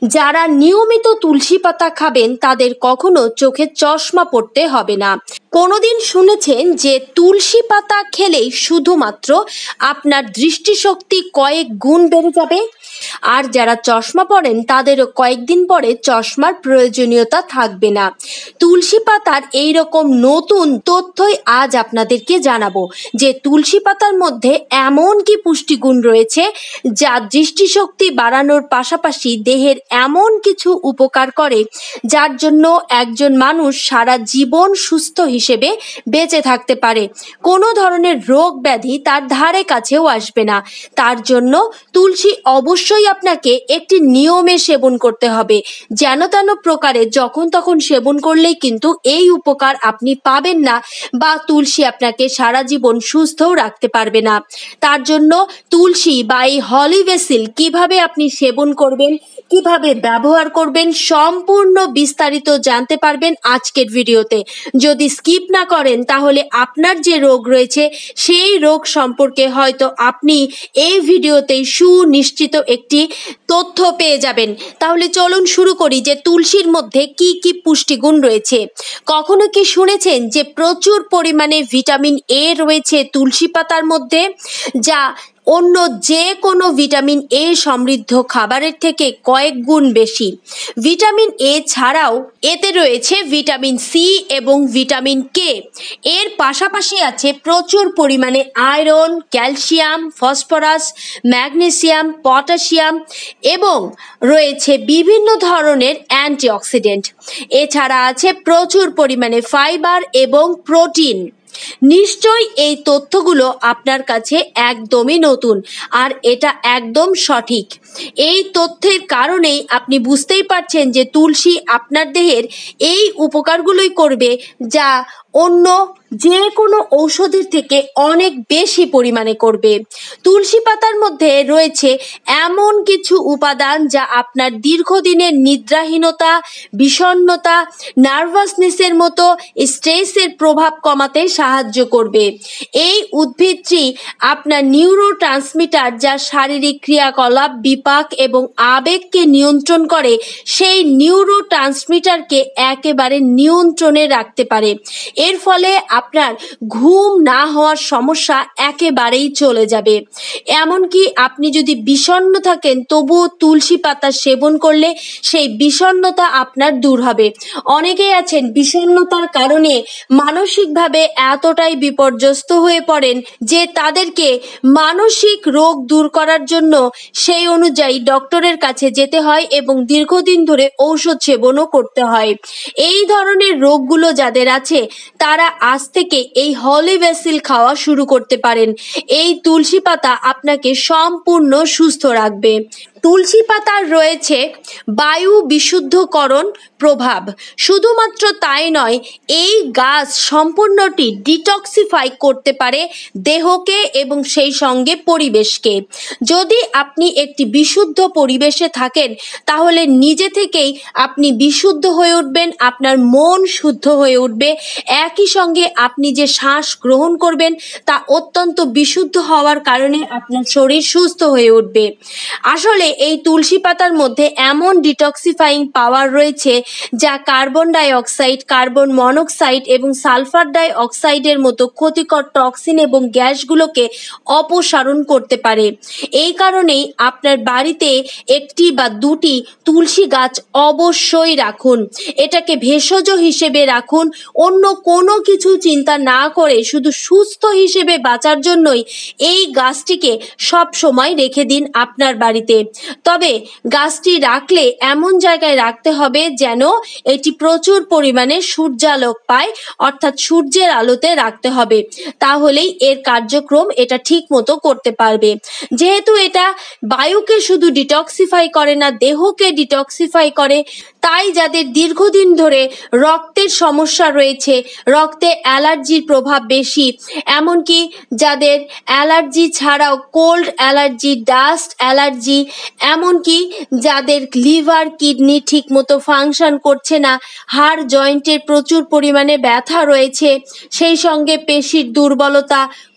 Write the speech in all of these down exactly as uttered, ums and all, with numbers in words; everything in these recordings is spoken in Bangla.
যারা নিয়মিত তুলসী পাতা খাবেন তাদের কখনো চোখে চশমা পড়তে হবে না। কোনোদিন শুনেছেন যে তুলসী পাতা খেলেই শুধুমাত্র আপনার দৃষ্টিশক্তি কয়েক গুণ বেড়ে যাবে? আর যারা চশমা পরেন তাদেরও কয়েকদিন পরে চশমার প্রয়োজনীয়তা থাকবে না। তুলসী পাতার এইরকম নতুন তথ্যই আজ আপনাদেরকে জানাবো যে তুলসী পাতার মধ্যে এমন কি পুষ্টিগুণ রয়েছে যা দৃষ্টিশক্তি বাড়ানোর পাশাপাশি দেহের এমন কিছু উপকার করে যার জন্য একজন মানুষ সারা জীবন সুস্থ হিসেবে বেঁচে থাকতে পারে, কোনো ধরনের রোগ ব্যাধি তার ধারে কাছেও আসবে না। তার জন্য তুলসী অবশ্যই আপনাকে একটি নিয়মে সেবন করতে হবে। যেন তেন প্রকারে যখন তখন সেবন করলেই কিন্তু এই উপকার আপনি পাবেন না বা তুলসী আপনাকে সারা জীবন সুস্থও রাখতে পারবে না। তার জন্য তুলসী বা এই হলি বেসিল কিভাবে আপনি সেবন করবেন, কিভাবে ব্যবহার করবেন, সম্পূর্ণ বিস্তারিত জানতে পারবেন আজকের ভিডিওতে। যদি স্কিপ না করেন তাহলে আপনার যে রোগ রয়েছে সেই রোগ সম্পর্কে হয়তো আপনি এই ভিডিওতেই সুনিশ্চিত একটি তথ্য পেয়ে যাবেন। তাহলে চলুন শুরু করি যে তুলসীর মধ্যে কি কি পুষ্টিগুণ রয়েছে। কখনো কি শুনেছেন যে প্রচুর পরিমাণে ভিটামিন এ রয়েছে তুলসী পাতার মধ্যে, যা অন্য যে কোনো ভিটামিন এ সমৃদ্ধ খাবারের থেকে কয়েক গুণ বেশি। ভিটামিন এ ছাড়াও এতে রয়েছে ভিটামিন সি এবং ভিটামিন কে। এর পাশাপাশি আছে প্রচুর পরিমাণে iron, calcium, phosphorus, magnesium, potassium এবং রয়েছে বিভিন্ন ধরনের অ্যান্টিঅক্সিডেন্ট। এছাড়া আছে প্রচুর পরিমাণে ফাইবার এবং প্রোটিন। নিশ্চয়ই এই তথ্যগুলো আপনার কাছে একদমই নতুন আর এটা একদম সঠিক। এই তথ্যের কারণেই আপনি বুঝতেই পারছেন যে তুলসী আপনার দেহের এই উপকারগুলোই করবে যা অন্য যে কোনো ঔষধের থেকে অনেক বেশি পরিমাণে করবে। তুলসী পাতার মধ্যে রয়েছে এমন কিছু উপাদান যা আপনার দীর্ঘদিনের নিদ্রাহীনতা, বিষণ্ণতা, নার্ভাসনেসের মতো স্ট্রেসের প্রভাব কমাতে সাহায্য করবে। এই উদ্ভিদটি আপনার নিউরো ট্রান্সমিটার যা শারীরিক ক্রিয়াকলাপ, বিপাক এবং আবেগকে নিয়ন্ত্রণ করে সেই নিউরো ট্রান্সমিটারকে একেবারে নিয়ন্ত্রণে রাখতে পারে। এর ফলে আপনার ঘুম না হওয়ার সমস্যা একেবারেই চলে যাবে। এমনকি আপনি যদি বিষণ্ণ থাকেন তবুও তুলসী পাতা সেবন করলে সেই বিষণ্ণতা আপনার দূর হবে। অনেকেই আছেন বিষণ্ণতার কারণে মানসিকভাবে এতটাই বিপর্যস্ত হয়ে পড়েন যে তাদেরকে মানসিক রোগ দূর করার জন্য সেই অনুযায়ী ডক্টরের কাছে যেতে হয় এবং দীর্ঘদিন ধরে ঔষধ সেবনও করতে হয়। এই ধরনের রোগগুলো যাদের আছে তারা আজ থেকে এই হলি বেসিল খাওয়া শুরু করতে পারেন। এই তুলসী পাতা আপনাকে সম্পূর্ণ সুস্থ রাখবে। তুলসী পাতার রয়েছে বায়ু বিশুদ্ধকরণ প্রভাব। শুধুমাত্র তাই নয়, এই গাছ সম্পূর্ণটি ডিটক্সিফাই করতে পারে দেহকে এবং সেই সঙ্গে পরিবেশকে। যদি আপনি একটি বিশুদ্ধ পরিবেশে থাকেন তাহলে নিজে থেকেই আপনি বিশুদ্ধ হয়ে উঠবেন, আপনার মন শুদ্ধ হয়ে উঠবে। একই সঙ্গে আপনি যে শ্বাস গ্রহণ করবেন তা অত্যন্ত বিশুদ্ধ হওয়ার কারণে আপনার শরীর সুস্থ হয়ে উঠবে। আসলে এই তুলসী পাতার মধ্যে এমন ডিটক্সিফাইং পাওয়ার রয়েছে যা carbon dioxide, carbon monoxide এবং সালফার ডাই অক্সাইডের মতো ক্ষতিকর টক্সিন এবং গ্যাসগুলোকে অপসারণ করতে পারে। এই কারণেই আপনার বাড়িতে একটি বা দুটি তুলসী গাছ অবশ্যই রাখুন। এটাকে ভেষজ হিসেবে রাখুন। অন্য কোনো কিছু চিন্তা না করে শুধু সুস্থ হিসেবে বাঁচার জন্যই এই গাছটিকে সব সময় রেখে দিন আপনার বাড়িতে। তবে গাছটি রাখলে এমন জায়গায় রাখতে হবে যেন এটি প্রচুর পরিমাণে সূর্যালোক পায়, অর্থাৎ সূর্যের আলোতে রাখতে হবে। তাহলেই এর কার্যক্রম এটা ঠিক মতো করতে পারবে। যেহেতু এটা বায়ুকে শুধু ডিটক্সিফাই করে না, দেহকে ডিটক্সিফাই করে, তাই যাদের দীর্ঘদিন ধরে রক্তের সমস্যা রয়েছে, রক্তে অ্যালার্জির প্রভাব বেশি, এমনকি যাদের অ্যালার্জি ছাড়াও কোল্ড অ্যালার্জি, ডাস্ট অ্যালার্জি, এমনকি যাদের লিভার, কিডনি ঠিকমতো ফাংশন করছে না, হাড় জয়েন্টের প্রচুর পরিমাণে ব্যথা রয়েছে, সেই সঙ্গে পেশির দুর্বলতা,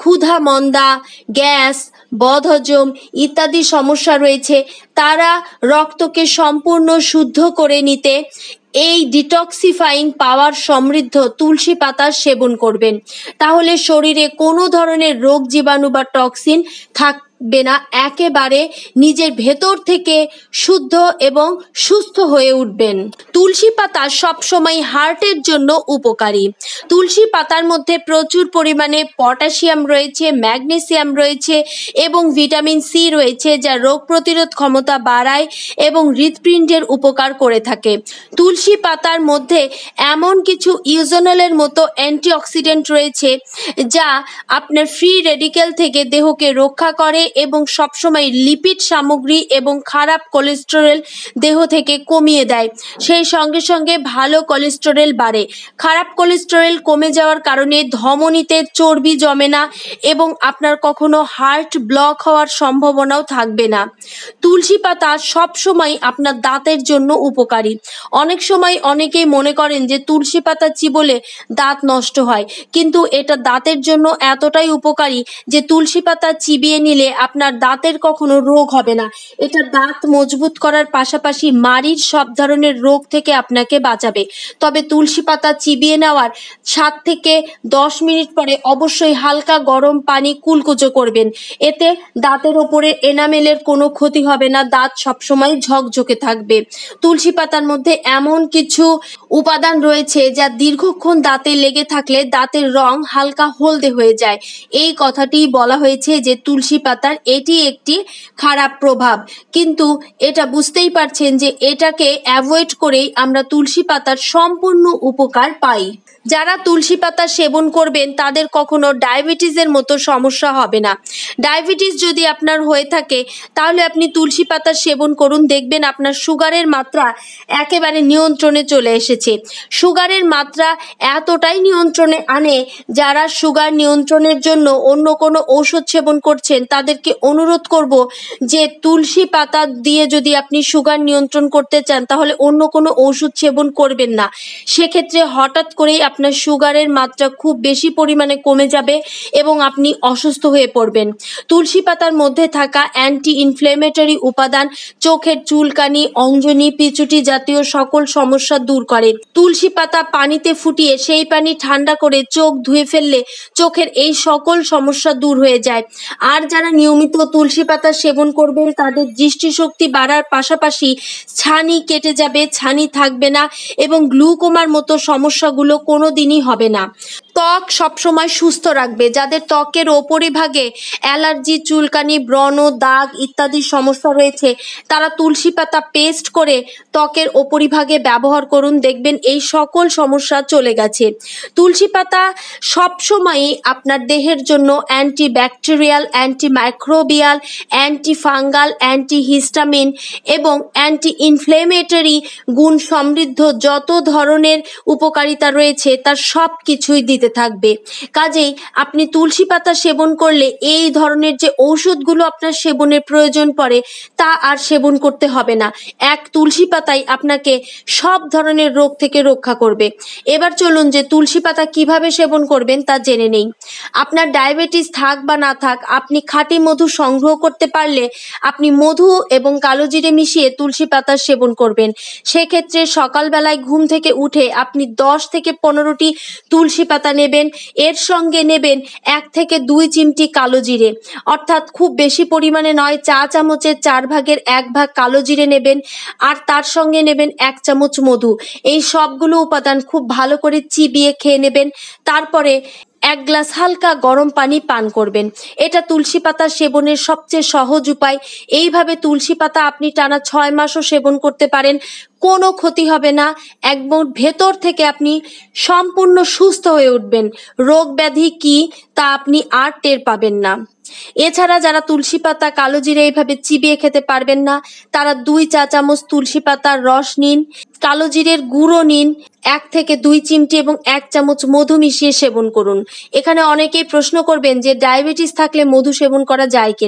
ক্ষুধা মন্দা, গ্যাস, বদহজম ইত্যাদি সমস্যা রয়েছে, তারা রক্তকে সম্পূর্ণ শুদ্ধ করে নিতে এই ডিটক্সিফাইং পাওয়ার সমৃদ্ধ তুলসী পাতার সেবন করবেন। তাহলে শরীরে কোনো ধরনের রোগ জীবাণু বা টক্সিন থাকবে না, একেবারে নিজের ভেতর থেকে শুদ্ধ এবং সুস্থ হয়ে উঠবেন। তুলসী পাতা সবসময় হার্টের জন্য উপকারী। তুলসী পাতার মধ্যে প্রচুর পরিমাণে পটাশিয়াম রয়েছে, ম্যাগনেসিয়াম রয়েছে এবং ভিটামিন সি রয়েছে, যা রোগ প্রতিরোধ ক্ষমতা বাড়ায় এবং হৃৎপিণ্ডের উপকার করে থাকে। তুলসী পাতার মধ্যে এমন কিছু ইউজোনালের মতো অ্যান্টিঅক্সিডেন্ট রয়েছে, যা আপনার ফ্রি রেডিক্যাল থেকে দেহকে রক্ষা করে এবং সবসময় লিপিড সামগ্রী এবং খারাপ কোলেস্টেরল দেহ থেকে কমিয়ে দেয়। সেই সঙ্গে সঙ্গে ভালো কোলেস্টেরল বাড়ে। খারাপ কোলেস্টেরল কমে যাওয়ার কারণে ধমনীতে চর্বি জমে না এবং আপনার কখনো হার্ট ব্লক হওয়ার সম্ভাবনাও থাকবে না। তুলসী পাতা সবসময় আপনার দাঁতের জন্য উপকারী। অনেক সময় অনেকেই মনে করেন যে তুলসী পাতা চিবোলে দাঁত নষ্ট হয়, কিন্তু এটা দাঁতের জন্য এতটাই উপকারী যে তুলসী পাতা চিবিয়ে নিলে আপনার দাঁতের কখনো রোগ হবে না। এটা দাঁত মজবুত করার পাশাপাশি মাড়ির সব ধরনের রোগ থেকে আপনাকে বাঁচাবে। তবে তুলসী পাতা চিবিয়ে নেওয়ার সাত থেকে দশ মিনিট পরে অবশ্যই হালকা গরম পানি কুলকুচো করবেন। এতে দাঁতের ওপরে এনামেলের কোনো ক্ষতি হবে না, দাঁত সবসময় ঝকঝকে থাকবে। তুলসী পাতার মধ্যে এমন কিছু উপাদান রয়েছে যা দীর্ঘক্ষণ দাঁতে লেগে থাকলে দাঁতের রং হালকা হলদে হয়ে যায়। এই কথাটি বলা হয়েছে যে তুলসী পাতার এটি একটি খারাপ প্রভাব, কিন্তু এটা বুঝতেই পারছেন যে এটাকে অ্যাভয়েড করেই আমরা তুলসী পাতার সম্পূর্ণ উপকার পাই। যারা তুলসী পাতা সেবন করবেন তাদের কখনো ডায়াবেটিসের মতো সমস্যা হবে না। ডায়াবেটিস যদি আপনার হয়ে থাকে তাহলে আপনি তুলসী পাতা সেবন করুন, দেখবেন আপনার সুগারের মাত্রা একেবারে নিয়ন্ত্রণে চলে এসেছে। সুগারের মাত্রা এতটাই নিয়ন্ত্রণে আনে, যারা সুগার নিয়ন্ত্রণের জন্য অন্য কোনো ঔষধ সেবন করছেন তাদেরকে অনুরোধ করব যে তুলসী পাতা দিয়ে যদি আপনি সুগার নিয়ন্ত্রণ করতে চান তাহলে অন্য কোনো ওষুধ সেবন করবেন না। সেক্ষেত্রে হঠাৎ করেই আপনার সুগারের মাত্রা খুব বেশি পরিমাণে কমে যাবে এবং আপনি অসুস্থ হয়ে পড়বেন। তুলসী পাতার মধ্যে থাকা অ্যান্টি ইনফ্লেমেটরি উপাদান চোখের চুলকানি, অঞ্জনি, পিচুটি জাতীয় সকল সমস্যা দূর করে। তুলসী পাতা পানিতে ফুটিয়ে সেই পানি ঠান্ডা করে চোখ ধুয়ে ফেললে চোখের এই সকল সমস্যা দূর হয়ে যায়। আর যারা নিয়মিত তুলসী পাতা সেবন করবেন তাদের দৃষ্টিশক্তি বাড়ার পাশাপাশি ছানি কেটে যাবে, ছানি থাকবে না এবং গ্লুকোমার মতো সমস্যাগুলো কোনো দিনই হবে না। ত্বক সবসময় সুস্থ রাখবে। যাদের ত্বকের ওপরিভাগে অ্যালার্জি, চুলকানি, ব্রণ, দাগ ইত্যাদি সমস্যা রয়েছে তারা তুলসী পাতা পেস্ট করে ত্বকের ওপরিভাগে ব্যবহার করুন, দেখবেন এই সকল সমস্যা চলে গেছে। তুলসী পাতা সবসময়ই আপনার দেহের জন্য anti bacterial, anti microbial, anti fungal, anti histamine এবং অ্যান্টি ইনফ্লেমেটরি গুণ সমৃদ্ধ যত ধরনের উপকারিতা রয়েছে তার সব কিছুই দিতে থাকবে। কাজেই আপনি তুলসী পাতা সেবন করলে এই ধরনের যে ঔষধগুলো আপনার সেবনের প্রয়োজন পড়ে তা আর সেবন করতে হবে না। এক তুলসী পাতাই আপনাকে সব ধরনের রোগ থেকে রক্ষা করবে। এবার চলুন যে তুলসী পাতা কিভাবে সেবন করবেন তা জেনে নেই। আপনার ডায়াবেটিস থাক বা না থাক, আপনি খাঁটি মধু সংগ্রহ করতে পারলে আপনি মধু এবং কালোজিরে মিশিয়ে তুলসী পাতা সেবন করবেন। সেক্ষেত্রে সকালবেলায় ঘুম থেকে উঠে আপনি দশ থেকে পনেরোটি তুলসী পাতা নেবেন, এর সঙ্গে নেবেন এক থেকে দুই চিমটি কালো জিরে, অর্থাৎ খুব বেশি পরিমাণে নয়, চা চামচের চার ভাগের এক ভাগ কালো জিরে নেবেন আর তার সঙ্গে নেবেন এক চামচ মধু। এই সবগুলো উপাদান খুব ভালো করে চিবিয়ে খেয়ে নেবেন, তারপরে এক গ্লাস হালকা গরম পানি পান করবেন। এটা তুলসী পাতা সেবনের সবচেয়ে সহজ উপায়। এইভাবে তুলসী পাতা আপনি টানা ছয় মাসও সেবন করতে পারেন, কোনো ক্ষতি হবে না। একদম ভেতর থেকে আপনি সম্পূর্ণ সুস্থ হয়ে উঠবেন। রোগ ব্যাধি কি তা আপনি আর টের পাবেন না। এছাড়া যারা তুলসী পাতা কালো জিরে এইভাবে চিবিয়ে খেতে পারবেন না তারা দুই চা চামচ তুলসী পাতার রস নিন, কালো জিরের গুঁড়ো নিন এক থেকে দুই চিমটি এবং এক চামচ মধু মিশিয়ে সেবন করুন। এখানে অনেকেই প্রশ্ন করবেন যে ডায়াবেটিস থাকলে মধু সেবন করা যায় কিনা।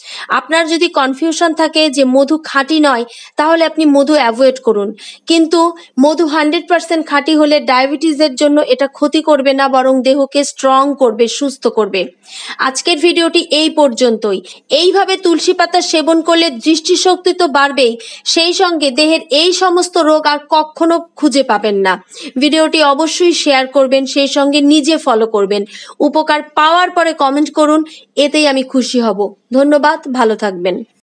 আপনার যদি কনফিউশন থাকে যে মধু খাঁটি নয়, তাহলে আপনি মধু অ্যাভয়েড করুন। কিন্তু মধু হান্ড্রেড পার্সেন্ট খাঁটি হলে ডায়াবেটিসের জন্য এটা ক্ষতি করবে না, বরং দেহকে স্ট্রং করবে, সুস্থ করবে। আজকের ভিডিওটি এই পর্যন্তই। এইভাবে তুলসী পাতা সেবন করলে দৃষ্টিশক্তি তো বাড়বেই, সেই সঙ্গে দেহের এই সমস্ত রোগ আর কখনো খুঁজে পাবেন না। ভিডিওটি অবশ্যই শেয়ার করবেন, সেই সঙ্গে নিজে ফলো করবেন। উপকার পাওয়ার পরে কমেন্ট করুন, এতেই আমি খুশি হব। ধন্যবাদ, ভালো থাকবেন।